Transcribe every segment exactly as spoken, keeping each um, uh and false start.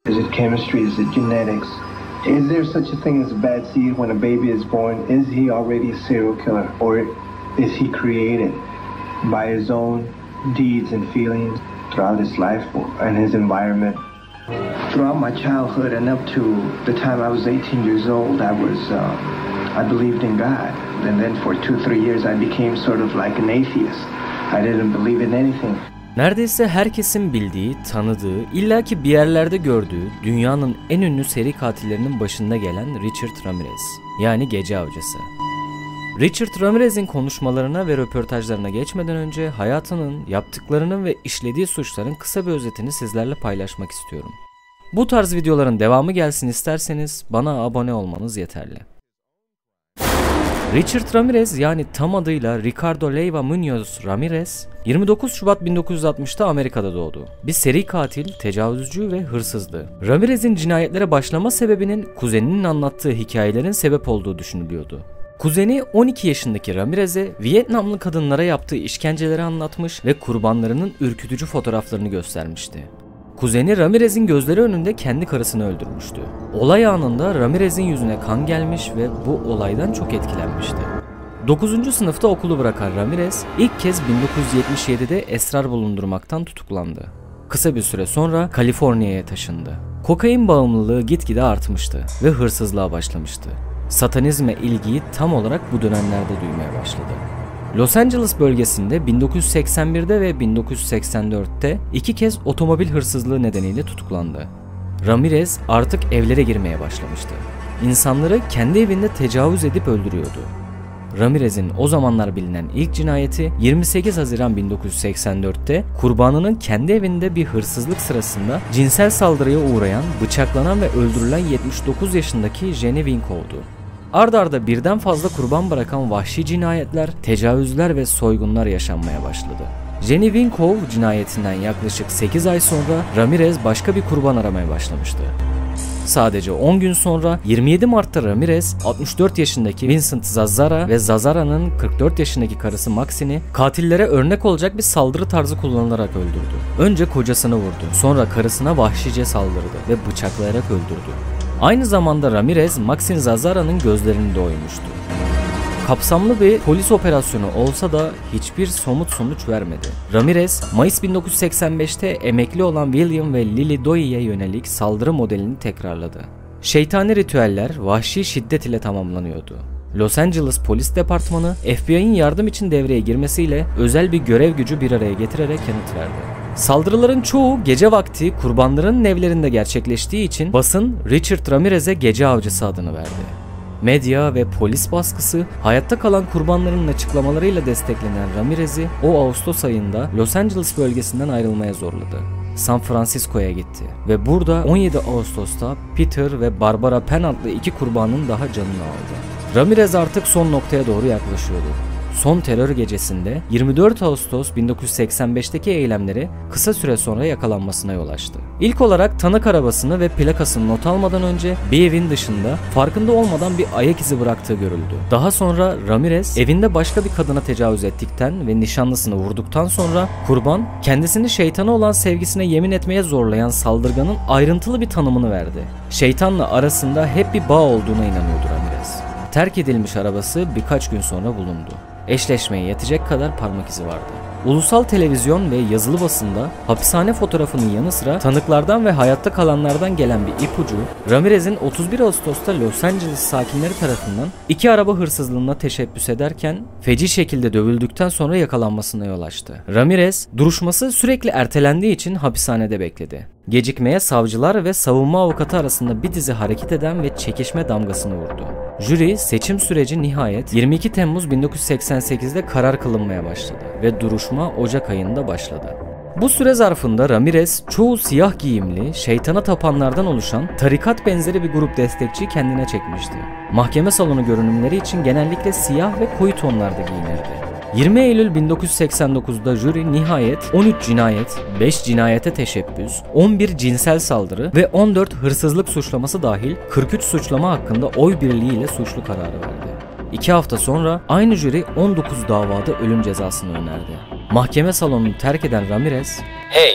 Is it chemistry? Is it genetics? Is there such a thing as a bad seed when a baby is born? Is he already a serial killer, or is he created by his own deeds and feelings throughout his life and his environment? Throughout my childhood and up to the time I was eighteen years old, I was, uh, I believed in God. And then for two, three years I became sort of like an atheist. I didn't believe in anything. Neredeyse herkesin bildiği, tanıdığı, illaki bir yerlerde gördüğü dünyanın en ünlü seri katillerinin başında gelen Richard Ramirez, yani Gece Avcısı. Richard Ramirez'in konuşmalarına ve röportajlarına geçmeden önce hayatının, yaptıklarının ve işlediği suçların kısa bir özetini sizlerle paylaşmak istiyorum. Bu tarz videoların devamı gelsin isterseniz bana abone olmanız yeterli. Richard Ramirez, yani tam adıyla Ricardo Leiva Munoz Ramirez, yirmi dokuz Şubat bin dokuz yüz altmışta Amerika'da doğdu. Bir seri katil, tecavüzcü ve hırsızdı. Ramirez'in cinayetlere başlama sebebinin kuzeninin anlattığı hikayelerin sebep olduğu düşünülüyordu. Kuzeni on iki yaşındaki Ramirez'e Vietnamlı kadınlara yaptığı işkenceleri anlatmış ve kurbanlarının ürkütücü fotoğraflarını göstermişti. Kuzeni Ramirez'in gözleri önünde kendi karısını öldürmüştü. Olay anında Ramirez'in yüzüne kan gelmiş ve bu olaydan çok etkilenmişti. dokuzuncu sınıfta okulu bırakan Ramirez ilk kez bin dokuz yüz yetmiş yedide esrar bulundurmaktan tutuklandı. Kısa bir süre sonra Kaliforniya'ya taşındı. Kokain bağımlılığı gitgide artmıştı ve hırsızlığa başlamıştı. Satanizme ilgiyi tam olarak bu dönemlerde duymaya başladı. Los Angeles bölgesinde bin dokuz yüz seksen birde ve bin dokuz yüz seksen dörtte iki kez otomobil hırsızlığı nedeniyle tutuklandı. Ramirez artık evlere girmeye başlamıştı. İnsanları kendi evinde tecavüz edip öldürüyordu. Ramirez'in o zamanlar bilinen ilk cinayeti yirmi sekiz Haziran bin dokuz yüz seksen dörtte kurbanının kendi evinde bir hırsızlık sırasında cinsel saldırıya uğrayan, bıçaklanan ve öldürülen yetmiş dokuz yaşındaki Jenny Winkow'du. Ard arda birden fazla kurban bırakan vahşi cinayetler, tecavüzler ve soygunlar yaşanmaya başladı. Jenny Winkow cinayetinden yaklaşık sekiz ay sonra Ramirez başka bir kurban aramaya başlamıştı. Sadece on gün sonra yirmi yedi Mart'ta Ramirez altmış dört yaşındaki Vincent Zazzara ve Zazzara'nın kırk dört yaşındaki karısı Maxine'i katillere örnek olacak bir saldırı tarzı kullanılarak öldürdü. Önce kocasını vurdu, sonra karısına vahşice saldırdı ve bıçaklayarak öldürdü. Aynı zamanda Ramirez, Maxine Zazzara'nın gözlerini de oymuştu. Kapsamlı bir polis operasyonu olsa da hiçbir somut sonuç vermedi. Ramirez, Mayıs bin dokuz yüz seksen beşte emekli olan William ve Lily Doyle'ye yönelik saldırı modelini tekrarladı. Şeytani ritüeller vahşi şiddet ile tamamlanıyordu. Los Angeles Polis Departmanı, F B I'nin yardım için devreye girmesiyle özel bir görev gücü bir araya getirerek yanıt verdi. Saldırıların çoğu gece vakti kurbanların evlerinde gerçekleştiği için basın Richard Ramirez'e Gece Avcısı adını verdi. Medya ve polis baskısı hayatta kalan kurbanların açıklamalarıyla desteklenen Ramirez'i o Ağustos ayında Los Angeles bölgesinden ayrılmaya zorladı. San Francisco'ya gitti ve burada on yedi Ağustos'ta Peter ve Barbara Penn adlı iki kurbanın daha canını aldı. Ramirez artık son noktaya doğru yaklaşıyordu. Son terör gecesinde yirmi dört Ağustos bin dokuz yüz seksen beşteki eylemleri kısa süre sonra yakalanmasına yol açtı. İlk olarak tanık arabasını ve plakasını not almadan önce bir evin dışında farkında olmadan bir ayak izi bıraktığı görüldü. Daha sonra Ramirez evinde başka bir kadına tecavüz ettikten ve nişanlısını vurduktan sonra kurban kendisini şeytana olan sevgisine yemin etmeye zorlayan saldırganın ayrıntılı bir tanımını verdi. Şeytanla arasında hep bir bağ olduğuna inanıyordu Ramirez. Terk edilmiş arabası birkaç gün sonra bulundu. Eşleşmeye yetecek kadar parmak izi vardı. Ulusal televizyon ve yazılı basında hapishane fotoğrafının yanı sıra tanıklardan ve hayatta kalanlardan gelen bir ipucu, Ramirez'in otuz bir Ağustos'ta Los Angeles sakinleri tarafından iki araba hırsızlığına teşebbüs ederken feci şekilde dövüldükten sonra yakalanmasına yol açtı. Ramirez, duruşması sürekli ertelendiği için hapishanede bekledi. Gecikmeye savcılar ve savunma avukatı arasında bir dizi hareket eden ve çekişme damgasını vurdu. Jüri seçim süreci nihayet yirmi iki Temmuz bin dokuz yüz seksen sekizde karar kılınmaya başladı ve duruşma Ocak ayında başladı. Bu süre zarfında Ramirez çoğu siyah giyimli, şeytana tapanlardan oluşan tarikat benzeri bir grup destekçi kendine çekmişti. Mahkeme salonu görünümleri için genellikle siyah ve koyu tonlarda giyinirdi. yirmi Eylül bin dokuz yüz seksen dokuzda jüri nihayet on üç cinayet, beş cinayete teşebbüs, on bir cinsel saldırı ve on dört hırsızlık suçlaması dahil kırk üç suçlama hakkında oy birliğiyle suçlu kararı verdi. iki hafta sonra aynı jüri on dokuz davada ölüm cezasını önerdi. Mahkeme salonunu terk eden Ramirez, "Hey,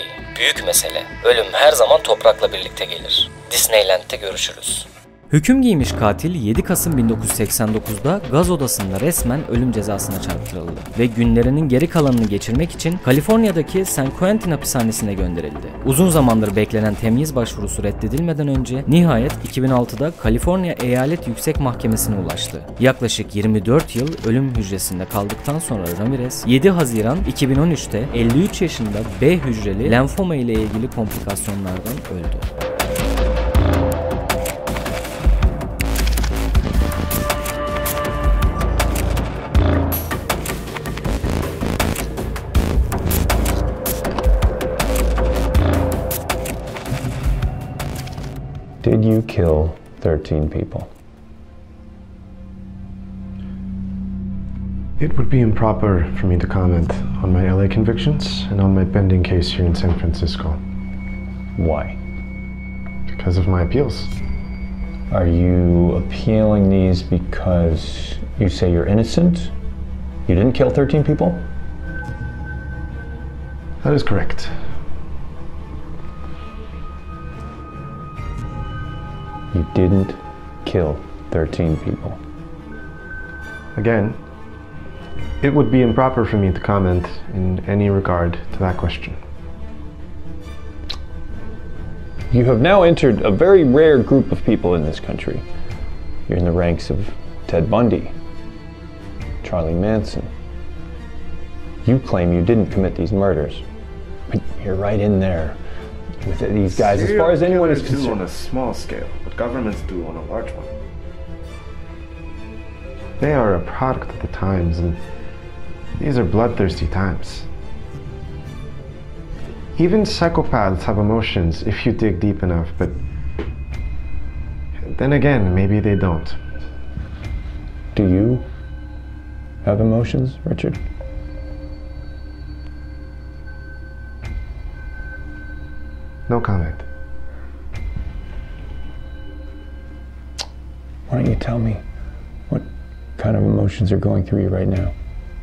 Büyük mesele. Ölüm her zaman toprakla birlikte gelir. Disneyland'te görüşürüz. Hüküm giymiş katil yedi Kasım bin dokuz yüz seksen dokuz'da gaz odasında resmen ölüm cezasına çarptırıldı ve günlerinin geri kalanını geçirmek için Kaliforniya'daki San Quentin hapishanesine gönderildi. Uzun zamandır beklenen temyiz başvurusu reddedilmeden önce nihayet iki bin altı'da Kaliforniya Eyalet Yüksek Mahkemesi'ne ulaştı. Yaklaşık yirmi dört yıl ölüm hücresinde kaldıktan sonra Ramirez yedi Haziran iki bin on üç'te elli üç yaşında B hücreli lenfoma ile ilgili komplikasyonlardan öldü. Did you kill thirteen people? It would be improper for me to comment on my L A convictions and on my pending case here in San Francisco. Why? Because of my appeals. Are you appealing these because you say you're innocent? You didn't kill thirteen people? That is correct. You didn't kill thirteen people. Again, it would be improper for me to comment in any regard to that question. You have now entered a very rare group of people in this country. You're in the ranks of Ted Bundy, Charlie Manson. You claim you didn't commit these murders, but you're right in there with these guys as far as anyone is concerned. Do on a small scale what governments do on a large one. They are a product of the times, and these are bloodthirsty times. Even psychopaths have emotions if you dig deep enough, but then again, maybe they don't. Do you have emotions, Richard? No comment. Why don't you tell me what kind of emotions are going through you right now?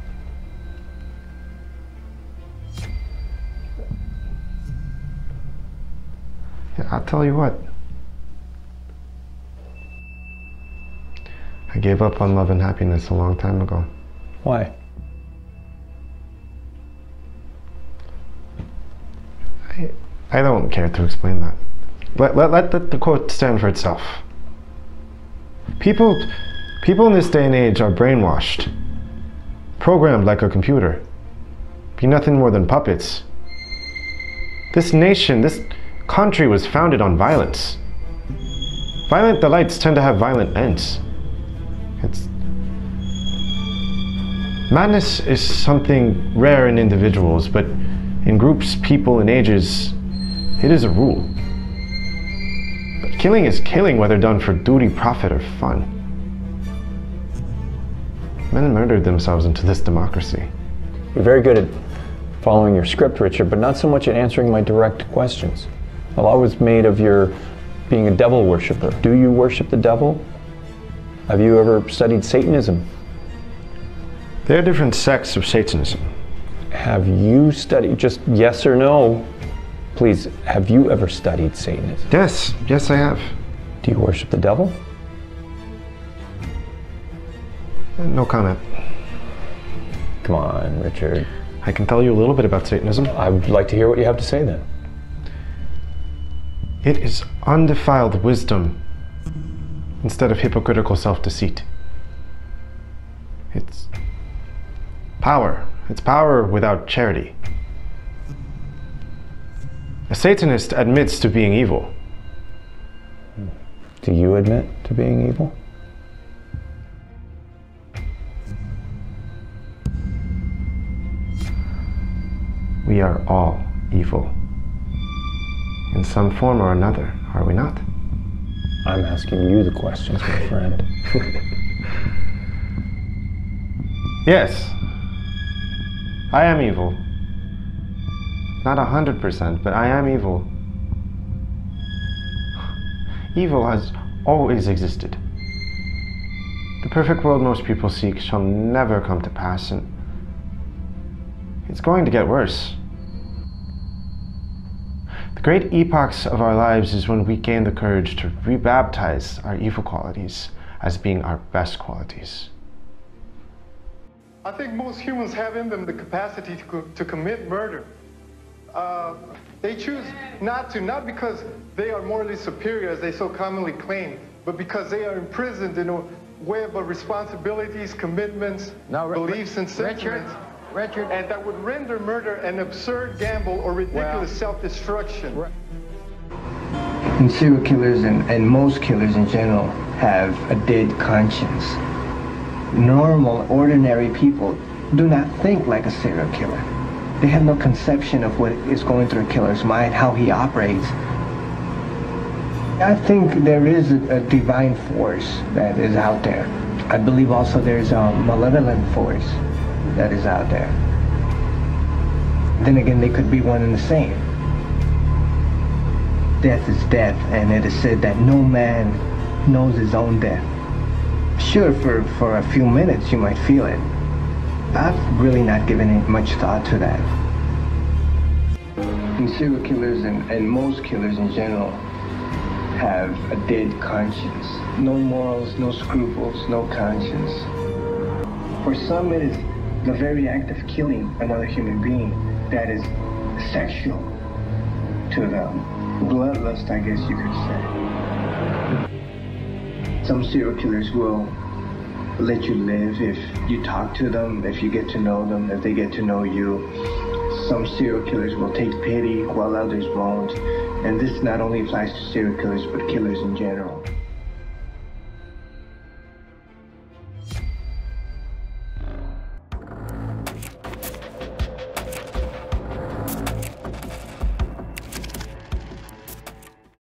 Yeah, I'll tell you what. I gave up on love and happiness a long time ago. Why? I, I don't care to explain that. Let, let, let the, the quote stand for itself. People, people in this day and age are brainwashed, programmed like a computer, be nothing more than puppets. This nation, this country was founded on violence. Violent delights tend to have violent ends. It's madness is something rare in individuals, but in groups, people, and ages, it is a rule. But killing is killing, whether done for duty, profit, or fun. Men murdered themselves into this democracy. You're very good at following your script, Richard, but not so much at answering my direct questions. A lot was made of your being a devil worshiper. Do you worship the devil? Have you ever studied Satanism? There are different sects of Satanism. Have you studied, just yes or no, please, have you ever studied Satanism? Yes, yes I have. Do you worship the devil? No comment. Come on, Richard. I can tell you a little bit about Satanism. I would like to hear what you have to say then. It is undefiled wisdom instead of hypocritical self-deceit. It's power. It's power without charity. A Satanist admits to being evil. Do you admit to being evil? We are all evil. In some form or another, are we not? I'm asking you the questions, my friend. Yes. I am evil. Not a hundred percent, but I am evil. Evil has always existed. The perfect world most people seek shall never come to pass, and it's going to get worse. The great epochs of our lives is when we gain the courage to rebaptize our evil qualities as being our best qualities. I think most humans have in them the capacity to, co to commit murder. Uh, they choose not to, not because they are morally superior as they so commonly claim, but because they are imprisoned in a web of responsibilities, commitments, no, beliefs, and sentiments. Richard, Richard. And that would render murder an absurd gamble or ridiculous well, self-destruction. And serial killers and, and most killers in general have a dead conscience. Normal, ordinary people do not think like a serial killer. They have no conception of what is going through a killer's mind, how he operates. I think there is a, a divine force that is out there. I believe also there's a malevolent force that is out there. Then again, they could be one and the same. Death is death, and it is said that no man knows his own death. Sure, for, for a few minutes you might feel it. I've really not given it much thought to that. And serial killers and, and most killers in general have a dead conscience. No morals, no scruples, no conscience. For some, it is the very act of killing another human being that is sexual to them. Bloodlust, I guess you could say. Some serial killers will let you live if you talk to them, if you get to know them, if they get to know you. Some serial killers will take pity while others won't. And this not only applies to serial killers, but killers in general.